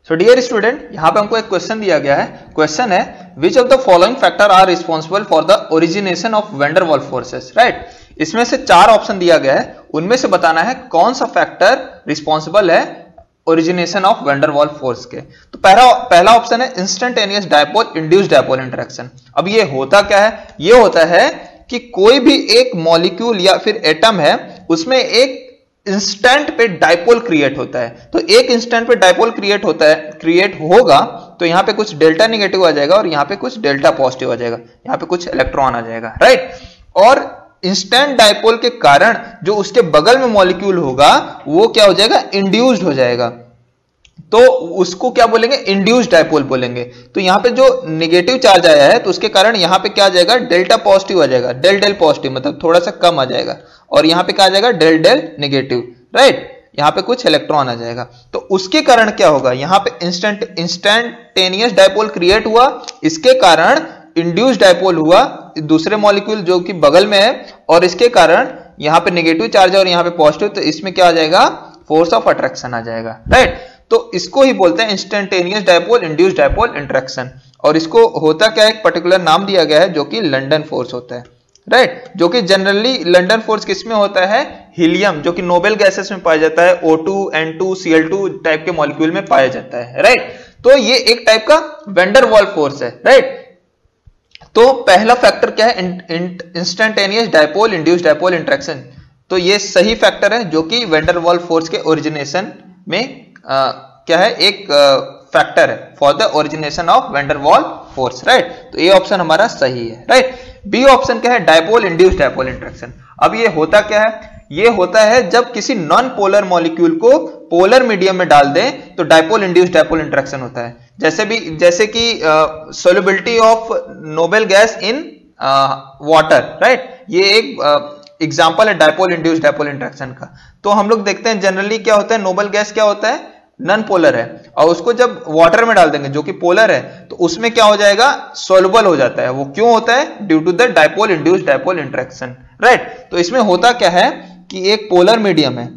So dear student, यहाँ पे हमको एक क्वेश्चन दिया गया है। क्वेश्चन है which of the following factor are responsible for the origination of van der Waals forces, right. इसमें से 4 ऑप्शन दिया गया है, उनमें से बताना है कौन सा फैक्टर रिस्पॉन्सिबल है origination of van der Waals force के। तो पहला ऑप्शन है instantaneous dipole induced dipole interaction. अब ये होता क्या है? ये होता है कि कोई भी एक मॉलिक्यूल या फिर एटम है, उसमें एक इंस्टेंट पे डायपोल क्रिएट होता है। तो एक इंस्टेंट पे डायपोल क्रिएट होगा तो यहां पे कुछ डेल्टा नेगेटिव आ जाएगा और यहां पे कुछ डेल्टा पॉजिटिव आ जाएगा, यहां पे कुछ इलेक्ट्रॉन आ जाएगा, राइट। और इंस्टेंट डायपोल के कारण जो उसके बगल में मॉलिक्यूल होगा वो क्या हो जाएगा? इंड्यूस्ड हो जाएगा। तो उसको क्या बोलेंगे? इंड्यूस्ड डायपोल बोलेंगे। तो यहां पे जो नेगेटिव चार्ज आया है तो उसके कारण यहां पे क्या आ जाएगा? डेल्टा पॉजिटिव आ जाएगा, डेल डेल पॉजिटिव, मतलब थोड़ा सा कम आ जाएगा। और यहां पे क्या आ जाएगा? Del del negative, right. यहां पे कुछ इलेक्ट्रॉन आ जाएगा। तो उसके कारण क्या होगा? यहां पे इंस्टेंटेनियस डायपोल क्रिएट हुआ, इसके कारण इंड्यूस्ड डायपोल हुआ दूसरे मॉलिक्यूल जो कि बगल में है, और इसके कारण यहां पे नेगेटिव चार्ज है और यहां पे पॉजिटिव, तो इसमें क्या आ जाएगा? फोर्स ऑफ अट्रैक्शन आ जाएगा, राइट। तो इसको ही बोलते हैं instantaneous dipole induced dipole interaction. और इसको होता क्या है? एक पर्टिकुलर नाम दिया गया है जो कि लंदन फोर्स होता है, राइट। जो कि जनरली लंदन फोर्स किसमें होता है? हीलियम, जो कि नोबेल गैसेस में पाया जाता है, O2, N2, Cl2 टाइप के मॉलिक्यूल में पाया जाता है, राइट। तो ये एक टाइप का वैन डर वाल्स फोर्स है, राइट। तो पहला फैक्टर क्या है? Instantaneous dipole induced dipole interaction. तो ये सही फैक्टर है जो कि वैन डर वाल्स फोर्स के ओरिजिनेशन में क्या है? एक फैक्टर है for the origination of van der Waals force, right. तो ये ऑप्शन हमारा सही है, राइट। बी ऑप्शन क्या है? Dipole induced dipole interaction. अब ये होता क्या है? ये होता है जब किसी नॉन पोलर मॉलिक्यूल को पोलर मीडियम में डाल दें तो डायपोल इंड्यूस्ड डायपोल इंटरेक्शन होता है। जैसे कि solubility of noble gas in water, right. ये एक एग्जांपल है डायपोल इंड्यूस्ड डायपोल इंटरेक्शन का। तो हम लोग देखते हैं जनरली क्या होता है? नोबेल गैस क्या होता है? नॉन पोलर है, और उसको जब वाटर में डाल देंगे जो कि पोलर है तो उसमें क्या हो जाएगा? सोल्युबल हो जाता है। वो क्यों होता है? Due to the dipole induced dipole interaction, right. तो इसमें होता क्या है कि एक पोलर मीडियम है,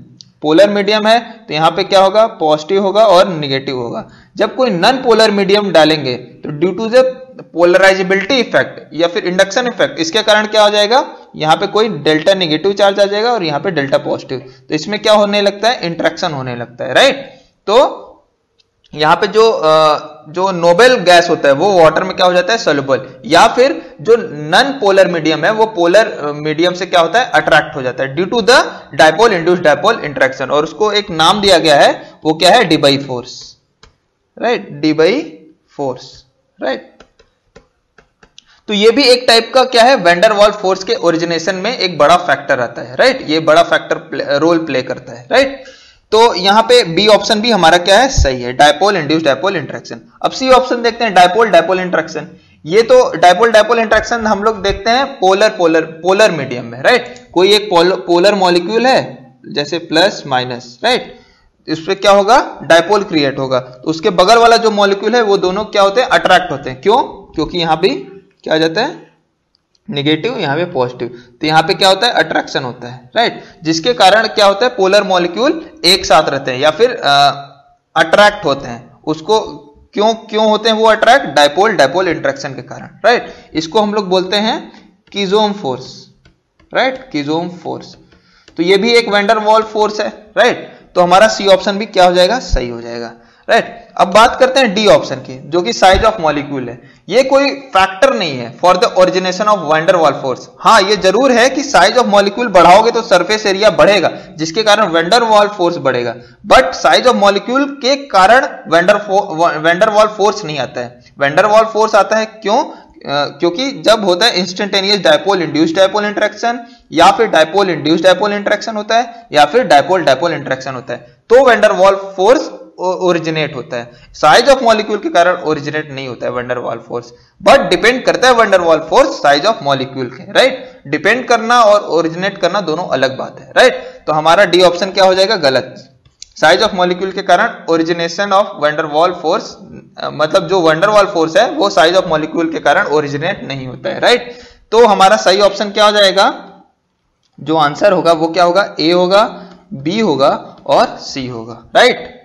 तो यहां पे क्या होगा? पॉजिटिव होगा और निगेटिव होगा। जब कोई नॉन पोलर मीडियम डालेंगे तो due to the polarisability effect या फिर इंडक्शन इफेक्ट, इसके कारण क्या हो जाएगा? यहां पे कोई डेल्टा नेगेटिव चार्ज आ जाएगा और यहां पे डेल्टा पॉजिटिव। तो इसमें क्या होने लगता है? इंटरेक्शन होने लगता है, राइट। तो यहां पे जो नोबेल गैस होता है वो वाटर में क्या हो जाता है? सोल्युबल। या फिर जो नॉन पोलर मीडियम है वो पोलर मीडियम से क्या होता है? अट्रैक्ट हो जाता है due to the dipole induced dipole interaction. और उसको एक नाम दिया गया है, वो क्या है? Debye force, right. Debye force, right. तो ये भी एक टाइप का क्या है? वैन डर वाल्स फोर्स के ओरिजिनेशन में एक बड़ा फैक्टर आता है, राइट। ये बड़ा फैक्टर रोल प्ले करता है, राइट। तो यहां पे बी ऑप्शन भी हमारा क्या है? सही है, डायपोल इंड्यूस्ड डायपोल इंटरेक्शन। अब सी ऑप्शन देखते हैं, डायपोल डायपोल इंटरेक्शन। ये तो डायपोल डायपोल इंटरेक्शन हम लोग देखते हैं पोलर मीडियम में, राइट। कोई एक पोलर मॉलिक्यूल है जैसे प्लस माइनस, राइट। इस पे क्या होगा? डायपोल क्रिएट होगा। तो उसके बगल वाला जो मॉलिक्यूल है वो दोनों क्या होते हैं? अट्रैक्ट होते हैं। क्यों? क्योंकि यहां भी क्या आ जाता है? नेगेटिव, यहां पे पॉजिटिव। तो यहां पे क्या होता है? अट्रैक्शन होता है, राइट। जिसके कारण क्या होता है? पोलर मॉलिक्यूल एक साथ रहते हैं या फिर अट्रैक्ट होते हैं। उसको क्यों होते हैं वो अट्रैक्ट? डायपोल डायपोल इंटरेक्शन के कारण, राइट। इसको हम लोग बोलते हैं Keesom force, right. Keesom force. तो ये भी एक वैन डर वाल्स फोर्स है, राइट। तो हमारा सी ऑप्शन भी क्या हो जाएगा? सही हो जाएगा, राइट। अब बात करते हैं डी ऑप्शन की, जो कि साइज ऑफ मॉलिक्यूल है। ये कोई फैक्टर नहीं है for the origination of van der Waals force. हाँ, ये जरूर है कि साइज ऑफ मॉलिक्यूल बढ़ाओगे तो सरफेस एरिया बढ़ेगा, जिसके कारण वैन डर वाल्स फोर्स बढ़ेगा। बट साइज ऑफ मॉलिक्यूल के कारण वैन डर वाल्स फोर्स नहीं आता है। वैन डर वाल्स फोर्स आता है क्यों? क्योंकि जब होता है instantaneous dipole induced dipole interaction, या फिर डायपोल इंड्यूस्ड डायपोल इंटरेक्शन होता है, या फिर डायपोल डायपोल इंटरेक्शन होता है, तो van der Waals force originate होता है। साइज ऑफ मॉलिक्यूल के कारण ओरिजिनेट नहीं होता है van der Waals force, but depend करता है van der Waals force size of molecule के, राइट। डिपेंड करना और ओरिजिनेट करना दोनों अलग बात है, राइट। तो हमारा डी ऑप्शन क्या हो जाएगा? गलत। साइज ऑफ मॉलिक्यूल के कारण origination of van der Waals force, मतलब जो वैन डर वाल्स फोर्स है वो साइज ऑफ मॉलिक्यूल के कारण ओरिजिनेट नहीं होता है, राइट। तो हमारा सही ऑप्शन क्या हो जाएगा? जो आंसर होगा वो क्या होगा? ए होगा, बी होगा और सी होगा, राइट।